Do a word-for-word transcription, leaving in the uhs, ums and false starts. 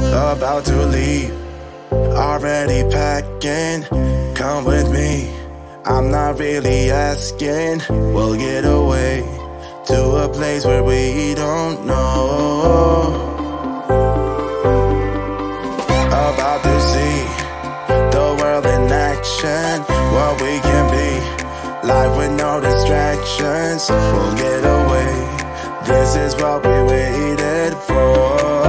about to leave, already packing. Come with me, I'm not really asking. We'll get away to a place where we don't know. About to see the world in action, what we can be, life with no distractions. We'll get away, this is what we waited for.